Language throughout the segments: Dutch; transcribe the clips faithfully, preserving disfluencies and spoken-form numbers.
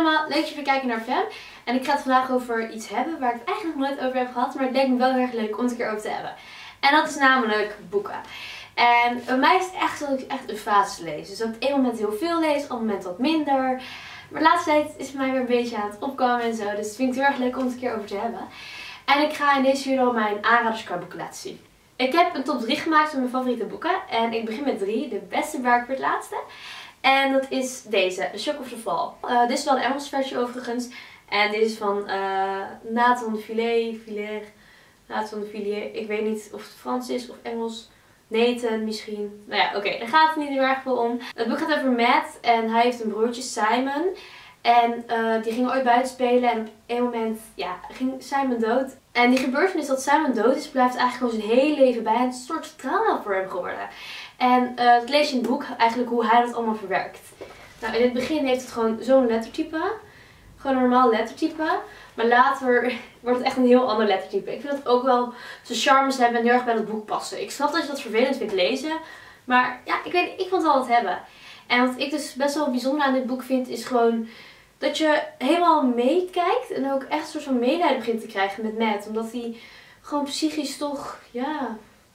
allemaal, leuk dat je weer kijkt naar Fem. En ik ga het vandaag over iets hebben waar ik het eigenlijk nog nooit over heb gehad. Maar het lijkt me wel heel erg leuk om het een keer over te hebben. En dat is namelijk boeken. En bij mij is het echt zo dat ik echt een fase lees. Dus dat ik op één moment heel veel lees, op een moment wat minder. Maar de laatste tijd is het mij weer een beetje aan het opkomen en zo. Dus het vind ik heel erg leuk om het een keer over te hebben. En ik ga in deze video mijn aanraders qua boeken laten zien. Ik heb een top drie gemaakt van mijn favoriete boeken. En ik begin met drie. De beste waar ik voor het laatste. En dat is deze, The Shock of the Fall. Uh, dit is wel een Engelse versie overigens. En dit is van uh, Nathan Fillier, Fillier, Nathan Fillier. Ik weet niet of het Frans is of Engels. Nathan misschien. Nou ja, oké, okay, daar gaat het niet heel erg veel om. Het boek gaat over Matt en hij heeft een broertje, Simon. En uh, die ging ooit buiten spelen en op een moment ja, ging Simon dood. En die gebeurtenis dat Simon dood is, blijft eigenlijk gewoon zijn hele leven bij. Een soort trauma voor hem geworden. En uh, het lees je in het boek eigenlijk hoe hij dat allemaal verwerkt. Nou, in het begin heeft het gewoon zo'n lettertype. Gewoon een normaal lettertype. Maar later wordt het echt een heel ander lettertype. Ik vind dat ook wel zijn charmes hebben en heel erg bij het boek passen. Ik snap dat je dat vervelend vindt lezen. Maar ja, ik weet ik vond het wel wat hebben. En wat ik dus best wel bijzonder aan dit boek vind, is gewoon dat je helemaal meekijkt. En ook echt een soort van medelijden begint te krijgen met Matt. Omdat hij gewoon psychisch toch, ja,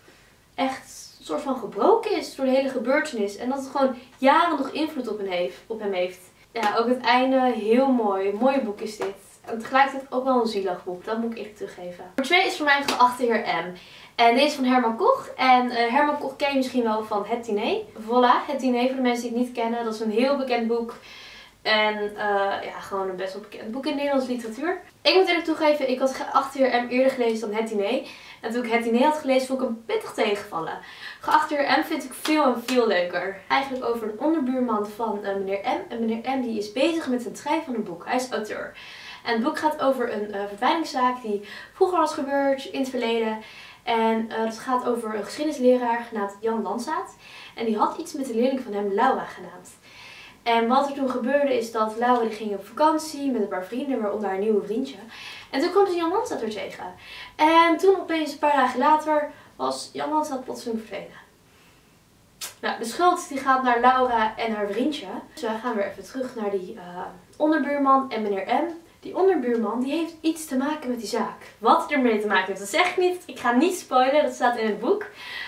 echt een soort van gebroken is door de hele gebeurtenis. En dat het gewoon jaren nog invloed op hem heeft. Op hem heeft. Ja, ook het einde heel mooi. Een mooi boek is dit. En tegelijkertijd ook wel een zielig boek. Dat moet ik eerlijk teruggeven. Nummer twee is voor mij Geachte heer M. En deze is van Herman Koch. En uh, Herman Koch ken je misschien wel van Het Diner. Voilà, Het Diner voor de mensen die het niet kennen. Dat is een heel bekend boek. En uh, ja, gewoon een best wel bekend boek in Nederlandse literatuur. Ik moet eerlijk toegeven, ik had Geachte heer M eerder gelezen dan Het Diner. En toen ik Het Diner had gelezen, vond ik hem pittig tegenvallen. Geachte heer M vind ik veel en veel leuker. Eigenlijk over een onderbuurman van uh, meneer M. En meneer M die is bezig met het schrijven van een boek. Hij is auteur. En het boek gaat over een uh, verdwijningszaak die vroeger was gebeurd in het verleden. En uh, het gaat over een geschiedenisleraar genaamd Jan Landzaat. En die had iets met de leerling van hem, Laura, genaamd. En wat er toen gebeurde is dat Laura die ging op vakantie met een paar vrienden, waaronder haar nieuwe vriendje. En toen kwam ze Jan Landzaat er tegen. En toen opeens een paar dagen later was Jan Landzaat plotseling verdwenen. Nou, de schuld die gaat naar Laura en haar vriendje. Dus wij gaan weer even terug naar die uh, onderbuurman en meneer M. Die onderbuurman die heeft iets te maken met die zaak. Wat er ermee te maken heeft, dat zeg ik niet. Ik ga niet spoilen, dat staat in het boek.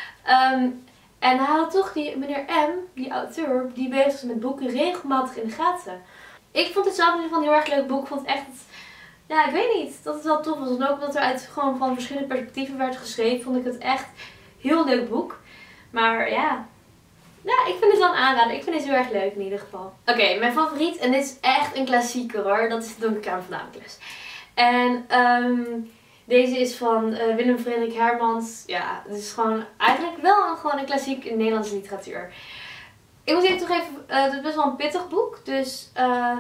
Um, en hij houdt toch die meneer M, die auteur, die bezig is met boeken, regelmatig in de gaten. Ik vond het zelf in ieder geval een heel erg leuk boek. Ik vond het echt, ja, ik weet niet, dat het wel tof was. En ook dat er uit gewoon van verschillende perspectieven werd geschreven, vond ik het echt een heel leuk boek. Maar ja, ja, ik vind het wel een aanrader. Ik vind het heel erg leuk in ieder geval. Oké, okay, mijn favoriet, en dit is echt een klassieker hoor, dat is De Donkere Kamer van Damocles. En um, deze is van uh, Willem Frederik Hermans. Ja, het is gewoon eigenlijk wel een, gewoon een klassiek in Nederlandse literatuur. Ik moet even toegeven, uh, het is best wel een pittig boek. Dus uh,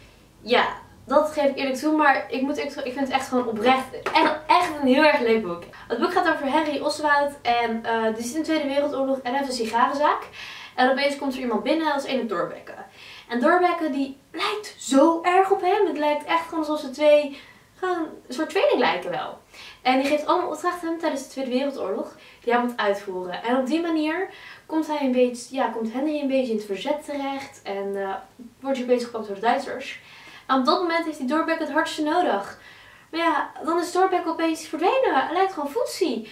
ja, dat geef ik eerlijk toe. Maar ik, moet eerlijk, ik vind het echt gewoon oprecht echt, echt een heel erg leuk boek. Het boek gaat over Henry Oswald. En uh, die zit in de Tweede Wereldoorlog en heeft een sigarenzaak. En opeens komt er iemand binnen, dat is ene Thorbecke. En Thorbecke die lijkt zo erg op hem. Het lijkt echt gewoon alsof ze twee, gewoon een soort tweeling lijken wel. En die geeft allemaal opdrachten aan hem tijdens de Tweede Wereldoorlog die hij moet uitvoeren. En op die manier komt, hij een beetje, ja, komt Henry een beetje in het verzet terecht. En uh, wordt hij opeens gepakt door de Duitsers. En op dat moment heeft hij Thorbecke het hardste nodig. Maar ja, dan is Thorbecke opeens verdwenen. Hij lijkt gewoon voetzie.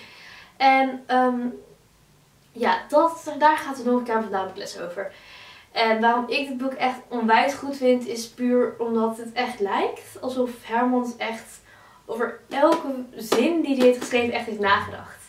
En um, ja, dat, daar gaat de Donkere Kamer van Damocles over. En waarom ik dit boek echt onwijs goed vind, is puur omdat het echt lijkt alsof Hermans echt over elke zin die hij heeft geschreven echt heeft nagedacht.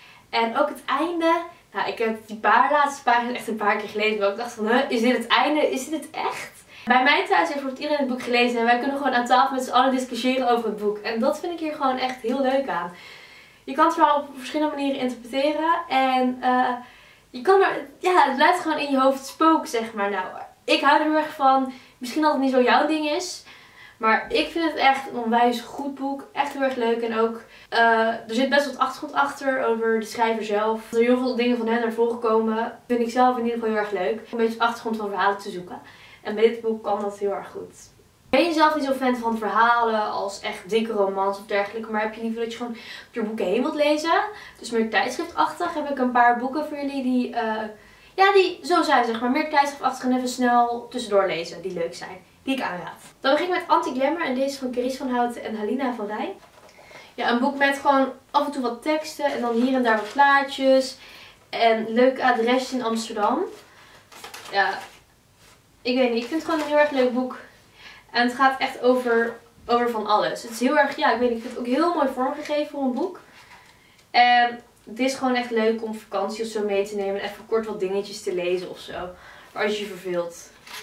En ook het einde. Nou, ik heb die paar laatste pagina's echt een paar keer gelezen. Maar ik dacht van, huh, is dit het einde? Is dit het echt? Bij mij thuis heeft iedereen het boek gelezen. En wij kunnen gewoon aan tafel met z'n allen discussiëren over het boek. En dat vind ik hier gewoon echt heel leuk aan. Je kan het verhaal op verschillende manieren interpreteren. En uh, je kan er, ja, het blijft gewoon in je hoofd spoken, zeg maar. Nou, ik hou er heel erg van. Misschien dat het niet zo jouw ding is. Maar ik vind het echt een onwijs goed boek. Echt heel erg leuk. En ook, uh, er zit best wat achtergrond achter over de schrijver zelf. Er heel veel dingen van hem naar voren komen. Vind ik zelf in ieder geval heel erg leuk. Om een beetje achtergrond van verhalen te zoeken. En bij dit boek kan dat heel erg goed. Ben je zelf niet zo fan van verhalen als echt dikke romans of dergelijke, maar heb je liever dat je gewoon door boeken heen wilt lezen? Dus meer tijdschriftachtig heb ik een paar boeken voor jullie die, uh, ja, die zo zijn zeg maar, meer tijdschriftachtig en even snel tussendoor lezen, die leuk zijn. die ik aanraad. Dan begin ik met Anti-Glamour en deze is van Carice van Houten en Halina van Rijn. Ja, een boek met gewoon af en toe wat teksten en dan hier en daar wat plaatjes. En leuke adresjes in Amsterdam. Ja, ik weet niet, ik vind het gewoon een heel erg leuk boek. En het gaat echt over, over van alles. Het is heel erg, ja, ik weet niet, ik vind het ook heel mooi vormgegeven voor een boek. En het is gewoon echt leuk om vakantie of zo mee te nemen en even kort wat dingetjes te lezen of zo. Maar als je je verveelt.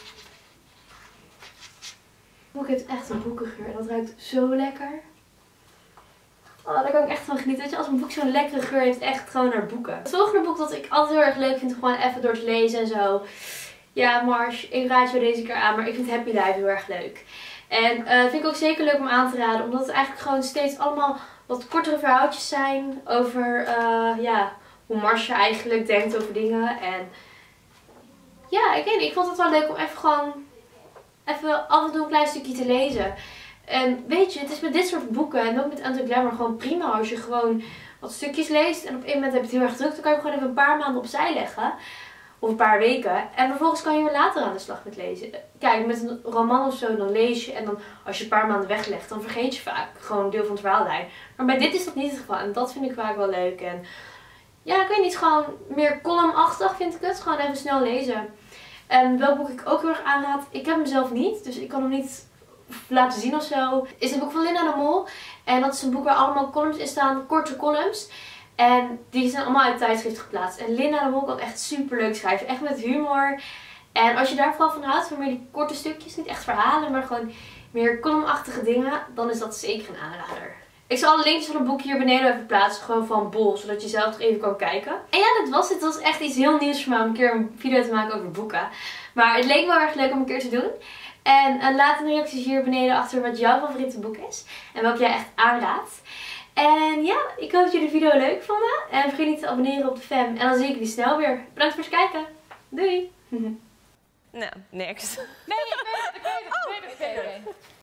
Het boek heeft echt een boekengeur en dat ruikt zo lekker. Oh, daar kan ik echt van genieten. Weet je, als een boek zo'n lekkere geur heeft, echt gewoon naar boeken. Het volgende boek dat ik altijd heel erg leuk vind, gewoon even door te lezen en zo. Ja, Mars, ik raad je deze keer aan, maar ik vind Happy Life heel erg leuk. En uh, vind ik ook zeker leuk om aan te raden, omdat het eigenlijk gewoon steeds allemaal wat kortere verhaaltjes zijn over uh, ja, hoe Marsha eigenlijk denkt over dingen. En ja, ik weet niet, ik vond het wel leuk om even gewoon even af en toe een klein stukje te lezen. En weet je, het is met dit soort boeken en ook met Anti-Glamour gewoon prima als je gewoon wat stukjes leest. En op een moment heb je het heel erg druk, dan kan je gewoon even een paar maanden opzij leggen. Of een paar weken. En vervolgens kan je weer later aan de slag met lezen. Kijk, met een roman of zo, dan lees je. En dan als je een paar maanden weglegt, dan vergeet je vaak gewoon een deel van het verhaallijn. Maar bij dit is dat niet het geval. En dat vind ik vaak wel leuk. En ja, ik weet niet, gewoon meer columnachtig vind ik het. Gewoon even snel lezen. En welk boek ik ook heel erg aanraad. Ik heb hem zelf niet, dus ik kan hem niet laten zien of zo. Is het boek van Linda de Mol. En dat is een boek waar allemaal columns in staan. Korte columns. En die zijn allemaal uit tijdschrift geplaatst. En Linda de Mol kan echt super leuk schrijven. Echt met humor. En als je daar vooral van houdt, van meer die korte stukjes. Niet echt verhalen, maar gewoon meer columnachtige dingen. Dan is dat zeker een aanrader. Ik zal alle linkjes van het boek hier beneden even plaatsen. Gewoon van Bol, zodat je zelf nog even kan kijken. En ja, dat was het. Het was echt iets heel nieuws voor mij om een keer een video te maken over boeken. Maar het leek me wel erg leuk om een keer te doen. En uh, laat in de reacties hier beneden achter wat jouw favoriete boek is. En welke jij echt aanraadt. En ja, ik hoop dat jullie de video leuk vonden. En vergeet niet te abonneren op de fam. En dan zie ik jullie snel weer. Bedankt voor het kijken. Doei! Nou, niks. Nee, nee, nee, nee, nee, nee, nee, nee.